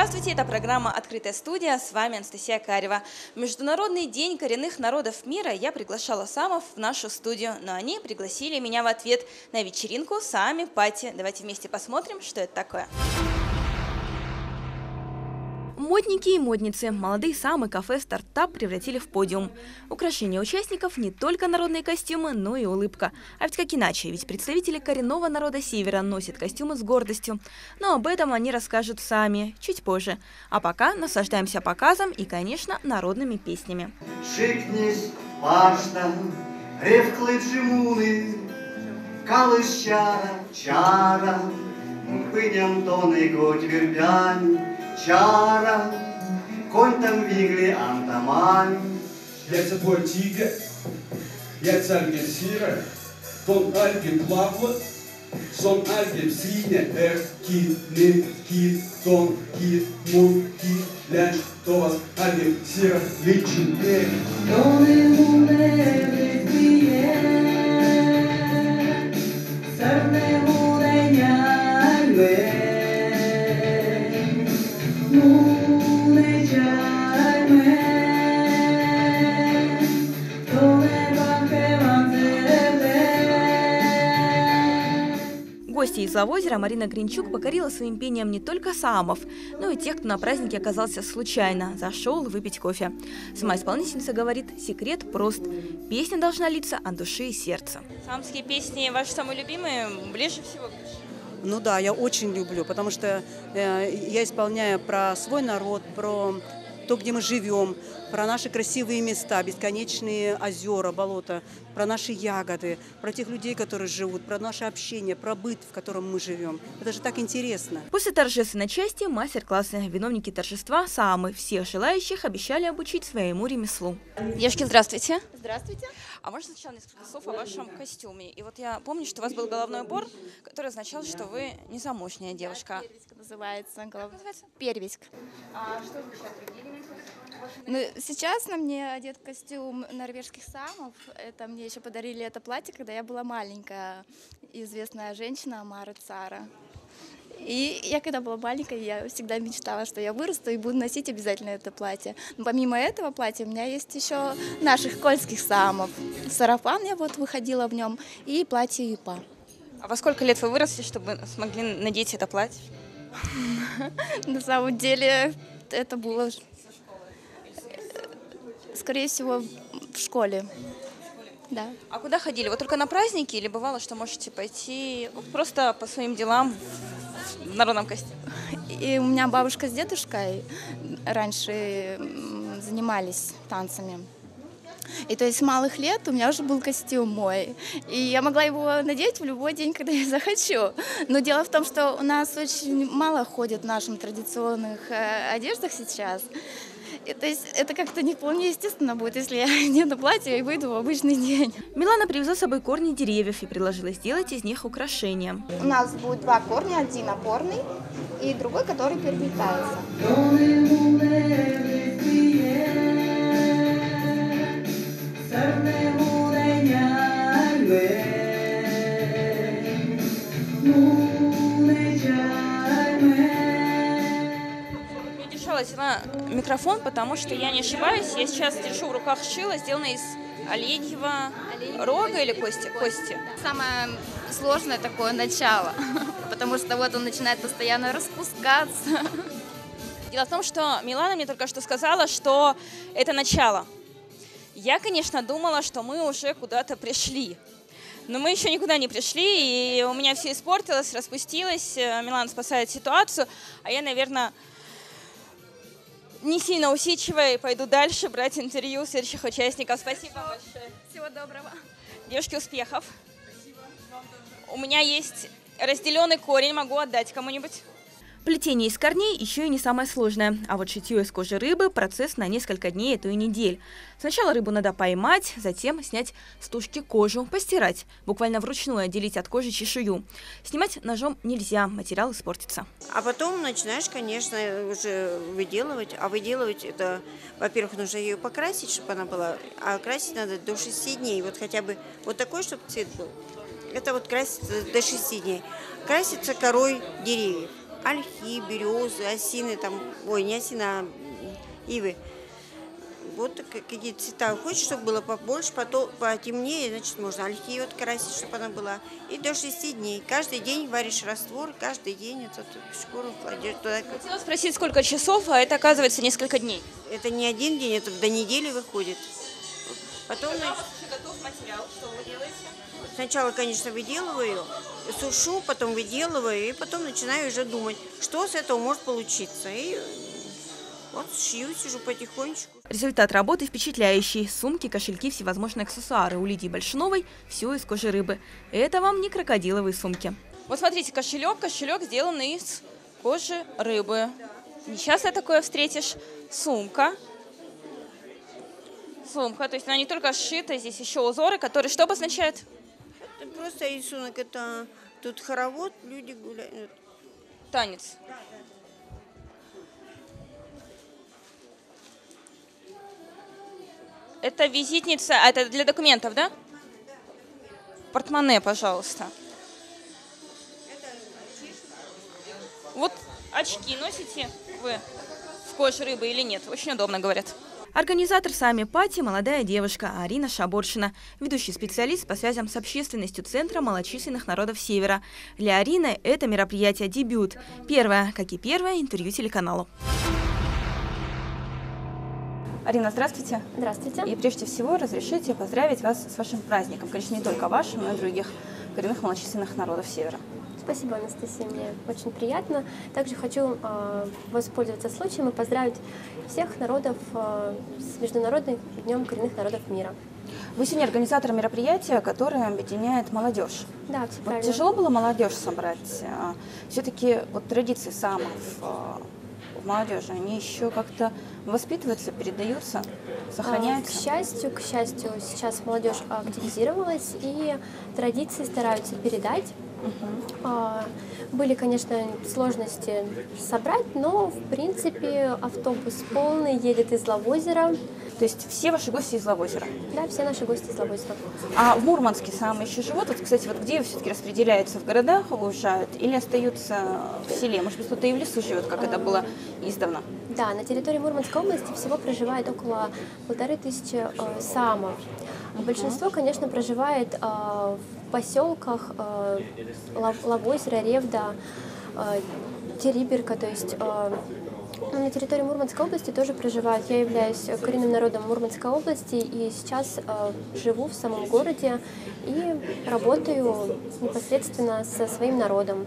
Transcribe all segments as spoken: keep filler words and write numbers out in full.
Здравствуйте, это программа «Открытая студия», с вами Анастасия Карева. В Международный день коренных народов мира я приглашала самов в нашу студию, но они пригласили меня в ответ на вечеринку Саами-пати. Давайте вместе посмотрим, что это такое. Модники и модницы, молодые самы кафе «Стартап» превратили в подиум. Украшение участников не только народные костюмы, но и улыбка. А ведь как иначе, ведь представители коренного народа Севера носят костюмы с гордостью. Но об этом они расскажут сами, чуть позже. А пока наслаждаемся показом и, конечно, народными песнями. Шикнись, пашта, ревклы джимуны, калыщара, чара, пыням тоны готь вербянь. Чара, конь там вигли антамань. Я твой тигр, я царь Герсира, тон альгин плавла, сон альгин синя, эх, ки, не, ки, тон, ки, мун, ки, ляш, товас, альгин сира, личин, эх. Тоны муне везде, сарне муне няньме. Гостья из Лавозера Марина Гринчук покорила своим пением не только саамов, но и тех, кто на празднике оказался случайно, зашел выпить кофе. Сама исполнительница говорит, секрет прост. Песня должна литься от души и сердца. Саамские песни ваши самые любимые, ближе всего к душе? Ну да, я очень люблю, потому что э, я исполняю про свой народ, про то, где мы живем, про наши красивые места, бесконечные озера, болота, про наши ягоды, про тех людей, которые живут, про наше общение, про быт, в котором мы живем. Это же так интересно. После торжественной части мастер-классы. Виновники торжества саамы всех желающих обещали обучить своему ремеслу. Девушки, здравствуйте. Здравствуйте. А можно сначала несколько слов о вашем костюме? И вот я помню, что у вас был головной убор, который означал, что вы незамужняя девушка. Первиськ называется. Голов... называется? Первиськ. А что вы сейчас придели? Ну, сейчас на мне одет костюм норвежских самов. Это мне еще подарили это платье, когда я была маленькая. Известная женщина Мара Цара. И я когда была маленькая, я всегда мечтала, что я вырасту и буду носить обязательно это платье. Но помимо этого платья у меня есть еще наших кольских самов. Сарафан я вот выходила в нем и платье юпа. А во сколько лет вы выросли, чтобы смогли надеть это платье? На самом деле это было, скорее всего, в школе. Да. А куда ходили? Вот только на праздники или бывало, что можете пойти ну, просто по своим делам в народном костюме? И у меня бабушка с дедушкой раньше занимались танцами. И то есть с малых лет у меня уже был костюм мой. И я могла его надеть в любой день, когда я захочу. Но дело в том, что у нас очень мало ходят в наших традиционных одеждах сейчас. И, то есть это как-то не вполне естественно будет, если я надену платье и выйду в обычный день. Милана привезла с собой корни деревьев и предложила сделать из них украшения. У нас будет два корня, один опорный и другой, который переплетается. Взяла микрофон, потому что я не ошибаюсь, я сейчас держу в руках шило, сделанное из оленьего рога или кости? Кости. Самое сложное такое начало, потому что вот он начинает постоянно распускаться. Дело в том, что Милана мне только что сказала, что это начало. Я, конечно, думала, что мы уже куда-то пришли. Но мы еще никуда не пришли, и у меня все испортилось, распустилось. Милана спасает ситуацию, а я, наверное, не сильно усидчивая, и пойду дальше брать интервью следующих участников. Спасибо большое. Всего доброго. Девушки, успехов. Спасибо. У меня есть разделенный корень, могу отдать кому-нибудь. Плетение из корней еще и не самое сложное, а вот шитье из кожи рыбы – процесс на несколько дней, а то и недель. Сначала рыбу надо поймать, затем снять с тушки кожу, постирать, буквально вручную отделить от кожи чешую. Снимать ножом нельзя, материал испортится. А потом начинаешь, конечно, уже выделывать. А выделывать это, во-первых, нужно ее покрасить, чтобы она была, а красить надо до шести дней. Вот хотя бы вот такой, чтобы цвет был. Это вот красится до шести дней. Красится корой деревьев. ольхи, березы, осины, там, ой, не осины, а ивы. Вот какие цвета. Хочешь, чтобы было побольше, потом потемнее, значит, можно ольхи вот красить, чтобы она была. И до шести дней. Каждый день варишь раствор, каждый день эту шкуру кладешь туда. Хотела спросить, сколько часов, а это оказывается несколько дней. Это не один день, это до недели выходит. Потом, Когда у вас готов материал, что вы делаете? Сначала, конечно, выделываю, сушу, потом выделываю, и потом начинаю уже думать, что с этого может получиться. И вот шью, сижу потихонечку. Результат работы впечатляющий. Сумки, кошельки, всевозможные аксессуары. У Лидии Большуновой все из кожи рыбы. Это вам не крокодиловые сумки. Вот смотрите, кошелек, кошелек сделанный из кожи рыбы. Нечасто такое встретишь. Сумка. Сумка, то есть она не только сшита, здесь еще узоры, которые что обозначают? Это просто рисунок, это тут хоровод, люди гуляют. Танец. Это визитница, а это для документов, да? Портмоне, пожалуйста. Вот очки носите вы в коже рыбы или нет? Очень удобно, говорят. Организатор сами Пати – молодая девушка Арина Шаборшина, ведущий специалист по связям с общественностью Центра малочисленных народов Севера. Для Арины это мероприятие дебют. Первое, как и первое, интервью телеканалу. Арина, здравствуйте. Здравствуйте. И прежде всего разрешите поздравить вас с вашим праздником. Конечно, не только вашим, но и других коренных малочисленных народов Севера. Спасибо, Анастасия, мне очень приятно. Также хочу э, воспользоваться случаем и поздравить всех народов э, с Международным днем коренных народов мира. Вы сегодня организатор мероприятия, которое объединяет молодежь. Да, все вот правильно. Тяжело было молодежь собрать? Все-таки вот традиции самых в молодежи, они еще как-то воспитываются, передаются, сохраняются? К счастью, к счастью, сейчас молодежь активизировалась и традиции стараются передать. Uh-huh. Были, конечно, сложности собрать, но, в принципе, автобус полный, едет из Лавозера. То есть все ваши гости из Лавозера? Да, все наши гости из Лавозера. А в Мурманске самые еще живут? Вот, кстати, вот где все-таки распределяются? В городах уезжают или остаются в селе? Может быть, кто-то и в лесу живет, как а... это было издавна? Да, на территории Мурманской области всего проживает около полторы тысячи э, самов. Uh-huh. Большинство, конечно, проживает э, в поселках э, Лавозера, Ревда, э, Териберка, то есть э, на территории Мурманской области тоже проживают. Я являюсь коренным народом Мурманской области и сейчас э, живу в самом городе и работаю непосредственно со своим народом.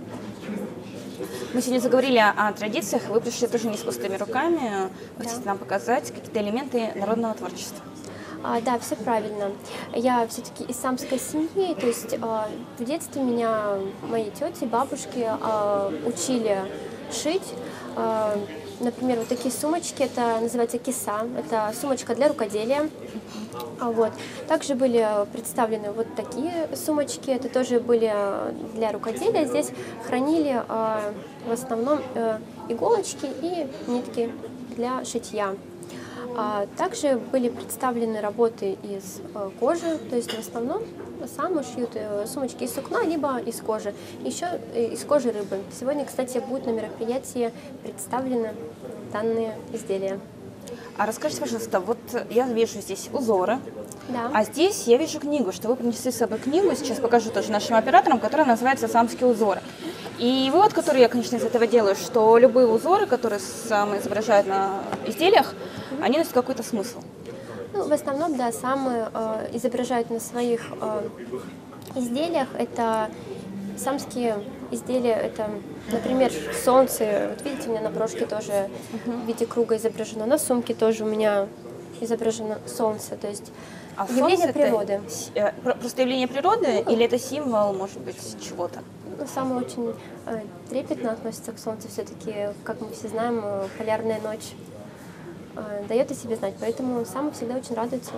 Мы сегодня заговорили о традициях, вы пришли тоже не с пустыми руками, вы хотите нам показать какие-то элементы народного творчества. А, да, все правильно. Я все-таки из самской семьи, то есть а, в детстве меня мои тети, бабушки а, учили шить. А, например, вот такие сумочки, это называется киса, это сумочка для рукоделия. А, вот. Также были представлены вот такие сумочки, это тоже были для рукоделия. Здесь хранили а, в основном а, иголочки и нитки для шитья. А также были представлены работы из э, кожи, то есть в основном самые шьют э, сумочки из сукна, либо из кожи, еще э, из кожи рыбы. Сегодня, кстати, будет на мероприятии представлены данные изделия. А расскажите, пожалуйста, вот я вижу здесь узоры, да. А здесь я вижу книгу, что вы принесли с собой книгу, сейчас покажу тоже нашим операторам, которая называется «Самские узоры». И вывод, который я, конечно, из этого делаю, что любые узоры, которые самые изображают на изделиях, mm-hmm. они носят какой-то смысл. Ну, в основном, да, самые э, изображают на своих э, изделиях. Это самские изделия, это, например, солнце. Вот видите, у меня на брошке тоже mm-hmm. в виде круга изображено. На сумке тоже у меня изображено солнце. То есть а явление природы. Это просто явление природы ну, или это символ, может быть, чего-то? Ну, самое очень э, трепетно относится к солнцу. Все-таки, как мы все знаем, э, полярная ночь э, дает о себе знать. Поэтому самы всегда очень радуются.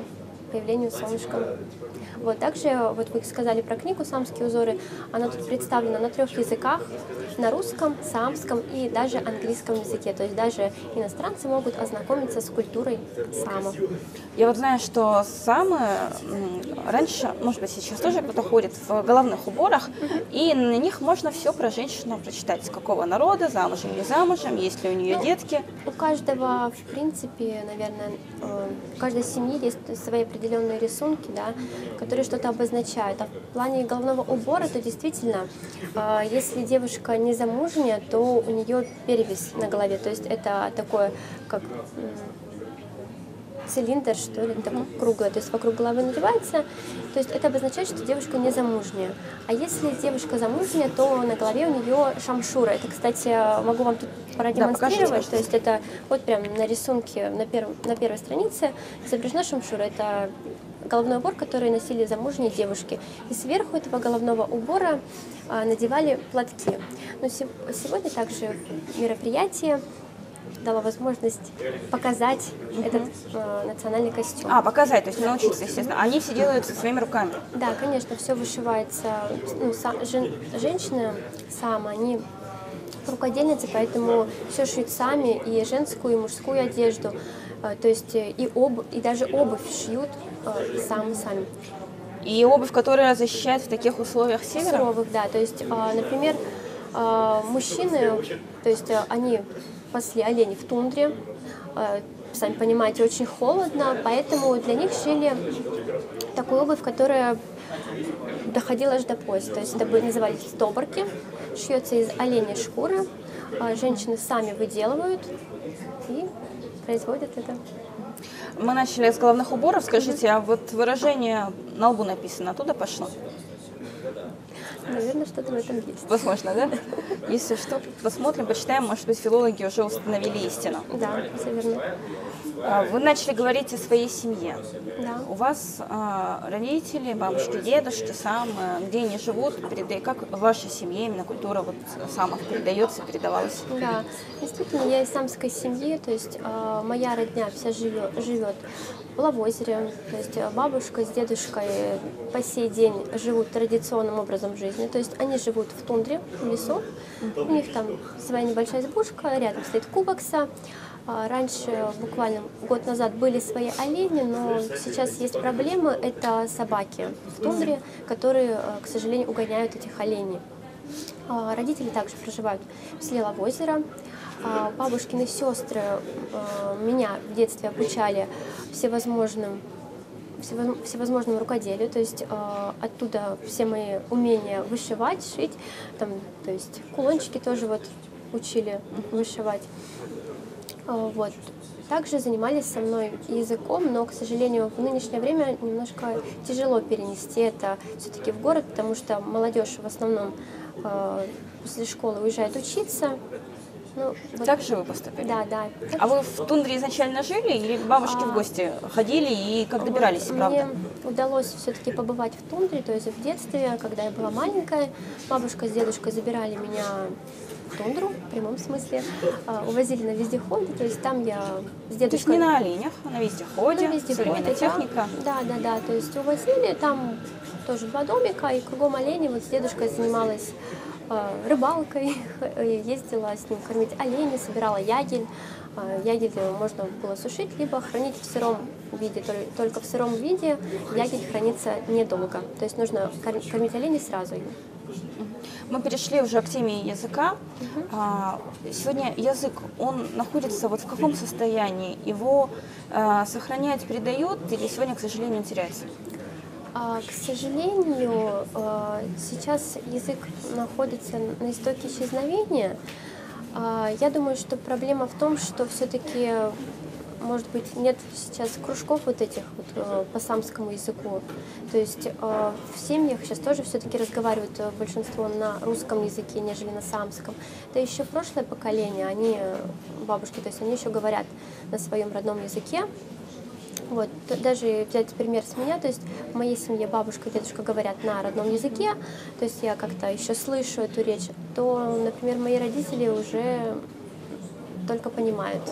появлению солнышка. Вот, также, вот вы сказали про книгу «Самские узоры», она тут представлена на трех языках, на русском, саамском и даже английском языке, то есть даже иностранцы могут ознакомиться с культурой самов. Я вот знаю, что самы раньше, может быть, сейчас тоже кто-то ходит в головных уборах, и на них можно все про женщину прочитать, с какого народа, замужем, не замужем, есть ли у нее Ну, детки. У каждого, в принципе, наверное, э, у каждой семьи есть свои определенные рисунки, да, которые что-то обозначают. А в плане головного убора, то действительно, э, если девушка не замужняя, то у нее перевязь на голове, то есть это такое, как цилиндр, что ли, такой круглый, то есть вокруг головы надевается, то есть это обозначает, что девушка не замужняя. А если девушка замужняя, то на голове у нее шамшура. Это, кстати, могу вам тут продемонстрировать, да, то есть это вот прям на рисунке на, первом, на первой странице изображена шамшура. Это головной убор, который носили замужние девушки. И сверху этого головного убора а, надевали платки. Но се сегодня также мероприятие дала возможность показать mm-hmm. этот э, национальный костюм. А, показать, то есть научиться, естественно. Они все делают со своими руками. Да, конечно, все вышивается. Ну, са, жен, женщины сами, они рукодельницы, поэтому все шьют сами, и женскую, и мужскую одежду. Э, то есть и, об, и даже обувь шьют э, сами сами. И обувь, которая защищает в таких условиях севера? Суровых, да. То есть, э, например, э, мужчины, то есть э, они пасли оленей в тундре, сами понимаете, очень холодно, поэтому для них шили такую обувь, которая доходила аж до пояса. То есть это назывались стоборки, шьется из оленей шкуры, женщины сами выделывают и производят это. Мы начали с головных уборов, скажите, а вот выражение на лбу написано, оттуда пошло? Наверное, что-то в этом есть. Возможно, да? Если что, посмотрим, почитаем, может быть, филологи уже установили истину. Да, все верно. Вы начали говорить о своей семье. Да. У вас а, родители, бабушки, дедушки, самы, где они живут, переда... как в вашей семье именно культура вот самов передается, передавалась? Да, действительно, я из самской семьи, то есть э, моя родня вся живет, живет в Лавозере, то есть бабушка с дедушкой по сей день живут традиционным образом жизни, то есть они живут в тундре, в лесу, у них там своя небольшая избушка, рядом стоит кубокса. Раньше, буквально год назад, были свои олени, но сейчас есть проблемы, это собаки в тундре, которые, к сожалению, угоняют этих оленей. Родители также проживают в селе Лавозеро. Бабушкины сестры меня в детстве обучали всевозможным, всевозможному рукоделию, то есть оттуда все мои умения вышивать, шить, там, то есть кулончики тоже вот учили вышивать. Вот. Также занимались со мной языком, но, к сожалению, в нынешнее время немножко тяжело перенести это все-таки в город, потому что молодежь в основном э, после школы уезжает учиться. Ну, вот. Так же вы поступили? Да, да. А вы в тундре изначально жили или бабушки а, в гости ходили и как добирались, вот правда? Мне удалось все-таки побывать в тундре, то есть в детстве, когда я была маленькая, бабушка с дедушкой забирали меня в тундру, в прямом смысле, увозили на вездеходе, то есть там я с дедушкой... То есть не на оленях, а на вездеходе, на вездеходе, современная техника? Да, да, да, то есть увозили, там тоже два домика, и кругом оленей, вот с дедушкой занималась э, рыбалкой, ездила с ним кормить оленей, собирала ягель. Ягель можно было сушить, либо хранить в сыром виде, только в сыром виде ягель хранится недолго, то есть нужно кормить оленей сразу. Мы перешли уже к теме языка. Угу. Сегодня язык, он находится вот в каком состоянии? Его э, сохраняют, передают или сегодня, к сожалению, он теряется? А, к сожалению, э, сейчас язык находится на истоке исчезновения. А, я думаю, что проблема в том, что все-таки, может быть, нет сейчас кружков вот этих вот э, по самскому языку. То есть э, в семьях сейчас тоже все-таки разговаривают э, большинство на русском языке, нежели на самском. Это еще прошлое поколение, они, бабушки, то есть они еще говорят на своем родном языке. Вот, даже взять пример с меня, то есть в моей семье бабушка и дедушка говорят на родном языке, то есть я как-то еще слышу эту речь, то, например, мои родители уже только понимают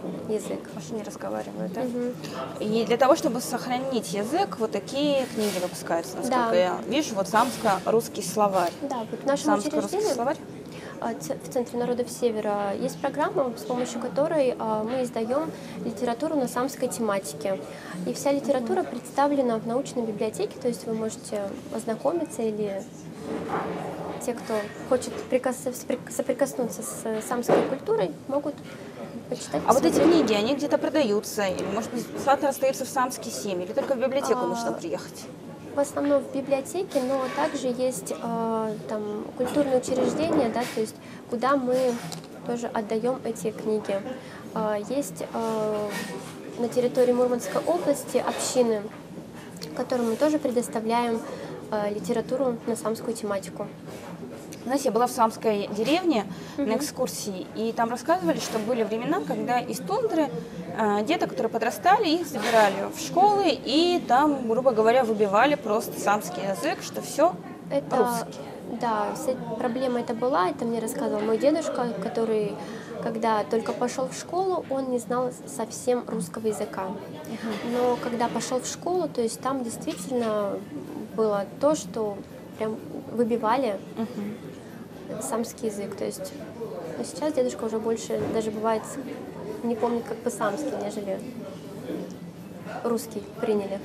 язык. Вообще не разговаривают, да? Мгм. И для того, чтобы сохранить язык, вот такие книги выпускаются, насколько Да. я вижу. Вот самско-русский словарь. Да, вот в нашем Самско-русский учреждении, словарь. а, ц- в Центре народов Севера, есть программа, с помощью которой а, мы издаем литературу на самской тематике. И вся литература представлена в научной библиотеке, то есть вы можете ознакомиться или те, кто хочет прикас- соприк- соприкоснуться с самской культурой, могут почитать. А вот эти посмотреть. книги, они где-то продаются? Или, может быть, бесплатно расстаются в самские семьи? Или только в библиотеку А, нужно приехать? В основном в библиотеке, но также есть э, там культурные учреждения, да, то есть куда мы тоже отдаем эти книги. Э, есть э, на территории Мурманской области общины, которым мы тоже предоставляем э, литературу на самскую тематику. Знаете, я была в самской деревне на экскурсии, и там рассказывали, что были времена, когда из тундры э, деток, которые подрастали, их забирали в школы, и там, грубо говоря, выбивали просто самский язык, что все Это, русский. да, вся проблема это была, это мне рассказывал мой дедушка, который, когда только пошел в школу, он не знал совсем русского языка. Но когда пошел в школу, то есть там действительно было то, что прям выбивали самский язык. То есть но сейчас дедушка уже больше даже бывает не помнит как по-самски, нежели русский приняли.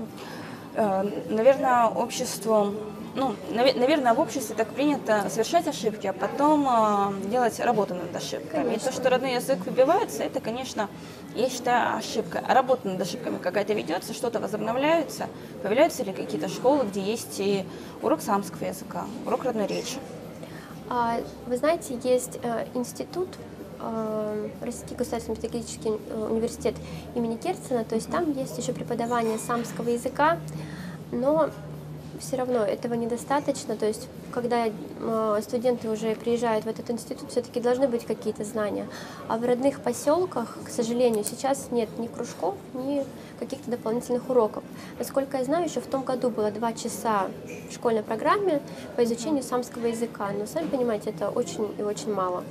Э, Наверное, обществу, ну, наве- наверное, в обществе так принято совершать ошибки, а потом э, делать работу над ошибками. Конечно. И то, что родной язык выбивается, это, конечно, я считаю, ошибка. А работа над ошибками какая-то ведется, что-то возобновляется, появляются ли какие-то школы, где есть и урок самского языка, урок родной речи. А, Вы знаете, есть э, институт, э, Российский государственный педагогический э, университет имени Керцена, то есть там есть еще преподавание самского языка, но все равно этого недостаточно, то есть когда э, студенты уже приезжают в этот институт, все-таки должны быть какие-то знания. А в родных поселках, к сожалению, сейчас нет ни кружков, ни каких-то дополнительных уроков. Насколько я знаю, еще в том году было два часа в школьной программе по изучению самского языка, но, сами понимаете, это очень и очень мало.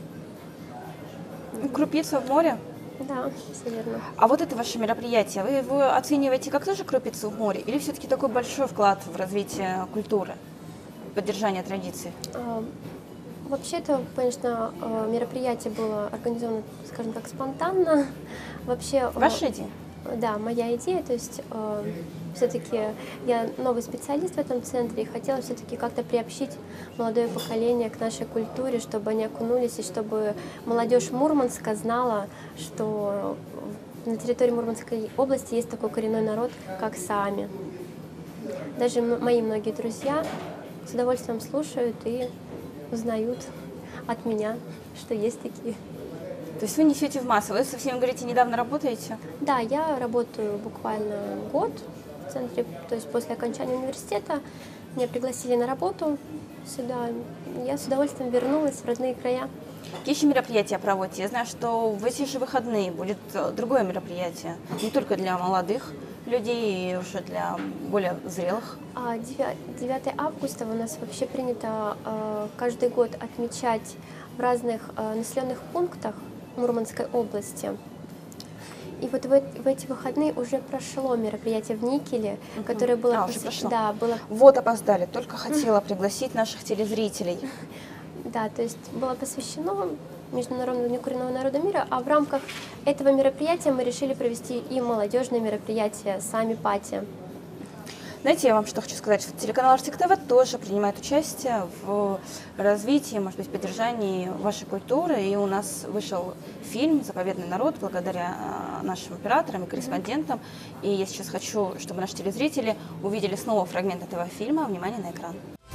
Крупица в море. Да, все верно. А вот это ваше мероприятие, вы его оцениваете как тоже крупицу в море, или все-таки такой большой вклад в развитие культуры, поддержание традиций? А, Вообще это, конечно, э, мероприятие было организовано, скажем так, спонтанно. Вообще, э, Ваша идея? Да, моя идея, то есть э, все-таки я новый специалист в этом центре и хотела все-таки как-то приобщить молодое поколение к нашей культуре, чтобы они окунулись и чтобы молодежь Мурманска знала, что на территории Мурманской области есть такой коренной народ, как саами. Даже м- мои многие друзья с удовольствием слушают и узнают от меня, что есть такие. То есть вы несете в массу, вы со всеми, говорите, недавно работаете? Да, я работаю буквально год в центре, то есть после окончания университета меня пригласили на работу сюда. Я с удовольствием вернулась в родные края. Какие еще мероприятия проводите? Я знаю, что в эти же выходные будет э, другое мероприятие, не только для молодых людей, и уже для более зрелых. А девятое августа у нас вообще принято э, каждый год отмечать в разных э, населенных пунктах Мурманской области. И вот в, в эти выходные уже прошло мероприятие в Никеле, Мгм. которое было, А, уже посвя- прошло. да, было Вот опоздали, только хотела пригласить наших телезрителей. Да, то есть было посвящено Международному дню коренного народа мира, а в рамках этого мероприятия мы решили провести и молодежное мероприятие «Сами Пати». Знаете, я вам что хочу сказать, что телеканал Арсик ТВ тоже принимает участие в развитии, может быть, поддержании вашей культуры. И у нас вышел фильм «Заповедный народ» благодаря э, нашим операторам и корреспондентам. И я сейчас хочу, чтобы наши телезрители увидели снова фрагмент этого фильма. Внимание на экран.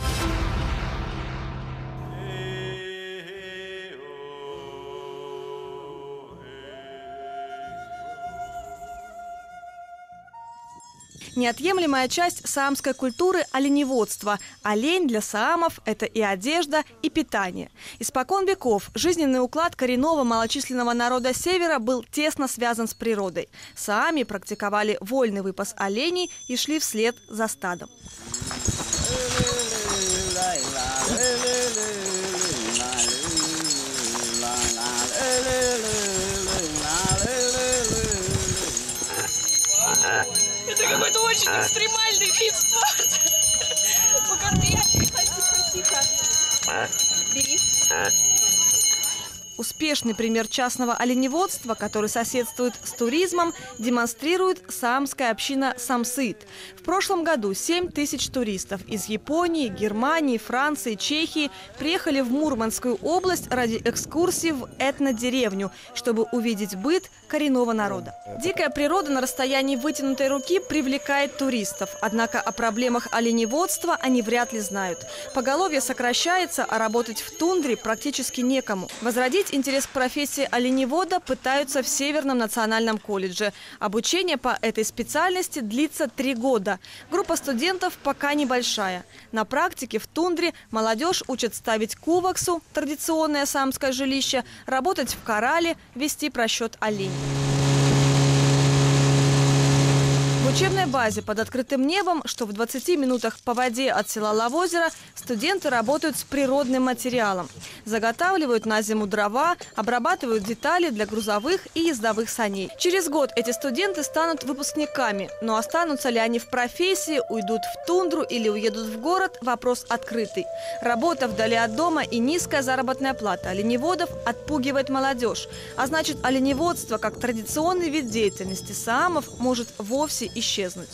Неотъемлемая часть саамской культуры – оленеводство. Олень для саамов – это и одежда, и питание. Испокон веков жизненный уклад коренного малочисленного народа Севера был тесно связан с природой. Саами практиковали вольный выпас оленей и шли вслед за стадом. Это какой-то очень экстремальный вид спорта. Покорми. Тихо, тихо, тихо. Бери. Успешный пример частного оленеводства, который соседствует с туризмом, демонстрирует саамская община Самсыт. В прошлом году семь тысяч туристов из Японии, Германии, Франции, Чехии приехали в Мурманскую область ради экскурсии в этнодеревню, чтобы увидеть быт коренного народа. Дикая природа на расстоянии вытянутой руки привлекает туристов. Однако о проблемах оленеводства они вряд ли знают. Поголовье сокращается, а работать в тундре практически некому. Возродить интерес к профессии оленевода пытаются в Северном национальном колледже. Обучение по этой специальности длится три года. Группа студентов пока небольшая. На практике в тундре молодежь учат ставить куваксу, традиционное саамское жилище, работать в корале, вести просчет оленей. В учебной базе под открытым небом, что в двадцати минутах по воде от села Лавозеро, студенты работают с природным материалом. Заготавливают на зиму дрова, обрабатывают детали для грузовых и ездовых саней. Через год эти студенты станут выпускниками. Но останутся ли они в профессии, уйдут в тундру или уедут в город – вопрос открытый. Работа вдали от дома и низкая заработная плата оленеводов отпугивает молодежь. А значит, оленеводство, как традиционный вид деятельности саамов, может вовсе исчезнуть.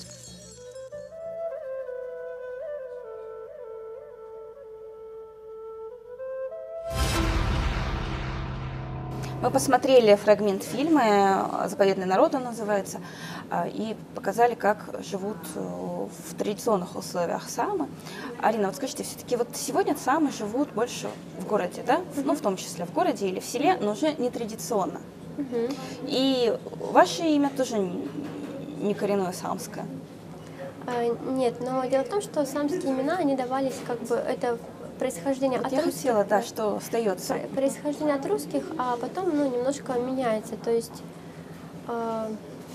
Мы посмотрели фрагмент фильма «Заповедный народ» он называется, и показали, как живут в традиционных условиях саамы. Арина, вот скажите, все-таки вот сегодня саамы живут больше в городе, да? Mm-hmm. Ну, в том числе в городе или в селе, но уже не традиционно. Mm-hmm. И ваше имя тоже не коренное саамское. Нет, но дело в том, что саамские имена, они давались как бы, это происхождение вот от я русских. Хотела, да, что остается. Происхождение от русских, а потом, ну, немножко меняется. То есть э,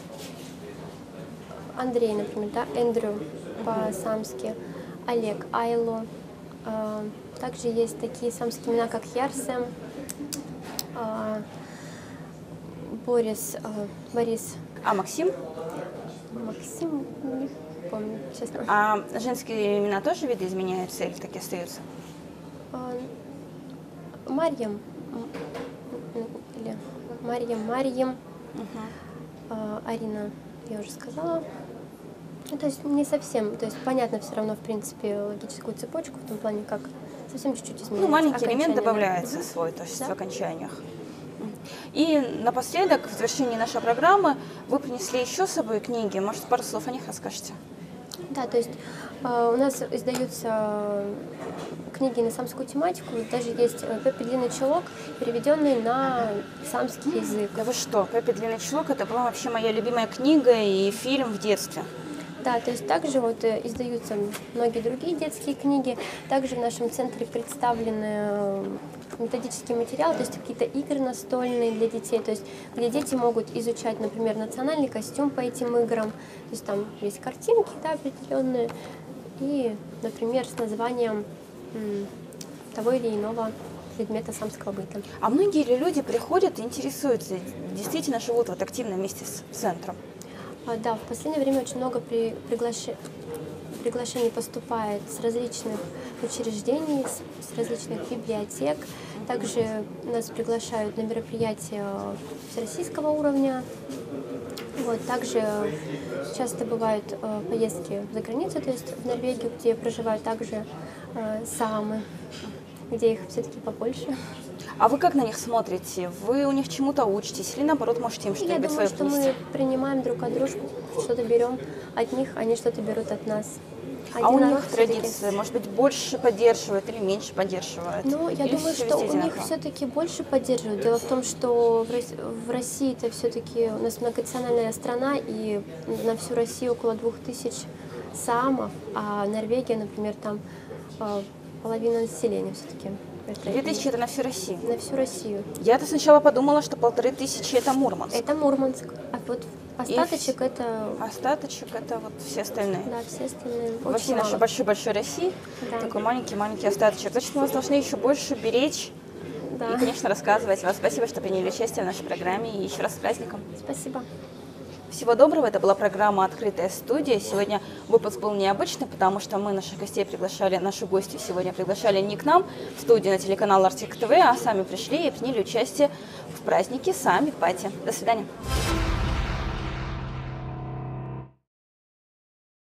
Андрей, например, да, Эндрю uh-huh. по-саамски, Олег, Айло. Э, также есть такие саамские имена, как Ярсем, э, Борис, э, Борис. А Максим? Максим, не помню, честно. А женские имена тоже видоизменяются или так и остаются? Марьям, или Марьям, Марьям, uh-huh. Арина, я уже сказала. Ну, то есть не совсем, то есть понятно все равно, в принципе, логическую цепочку, в том плане, как совсем чуть-чуть изменяется. Ну, маленький элемент добавляется да? свой, то есть да? в окончаниях. И напоследок, в завершении нашей программы, вы принесли еще с собой книги. Может, пару слов о них расскажете? Да, то есть э, у нас издаются книги на саамскую тематику. Даже есть «Пеппи Длинный Чулок», переведенный на саамский язык. Да вы что, «Пеппи Длинный Чулок» — это была вообще моя любимая книга и фильм в детстве. Да, то есть также вот издаются многие другие детские книги. Также в нашем центре представлены методические материалы, то есть какие-то игры настольные для детей, то есть где дети могут изучать, например, национальный костюм по этим играм. То есть там есть картинки, да, определенные, и, например, с названием м, того или иного предмета саамского быта. А многие ли люди приходят и интересуются, действительно живут вот активно вместе с центром? А, да, в последнее время очень много при, приглаш... приглашений поступает с различных учреждений, с, с различных библиотек. Также нас приглашают на мероприятия всероссийского уровня. Вот, также часто бывают э, поездки за границу, то есть в Норвегию, где проживают также э, саамы, где их все-таки побольше. А вы как на них смотрите? Вы у них чему-то учитесь или наоборот можете им что-нибудь свое принести? Я думаю, что мы принимаем друг от дружки, что-то берем от них, они что-то берут от нас. Один а у них традиции, может быть, больше поддерживают или меньше поддерживают? Ну, я или думаю, что у них все-таки больше поддерживают. Дело в том, что в России это все-таки у нас многонациональная страна, и на всю Россию около двух тысяч саамов, а Норвегия, например, там половина населения все-таки. Две тысячи это на всю Россию? На всю Россию. Я-то сначала подумала, что полторы тысячи это Мурманск. Это Мурманск. А вот остаточек И это... Остаточек это вот все остальные? Да, все остальные. Во всей нашей большой-большой России да. Такой маленький-маленький остаточек. Значит, мы вас должны еще больше беречь да. И, конечно, рассказывать. Вам спасибо, что приняли участие в нашей программе. И еще раз с праздником. Спасибо. Все. Всего доброго. Это была программа «Открытая студия». Сегодня выпуск был необычный, потому что мы наших гостей приглашали, нашу гостью сегодня приглашали не к нам в студию на телеканал Артик ТВ, а сами пришли и приняли участие в празднике Саммит Пати. До свидания.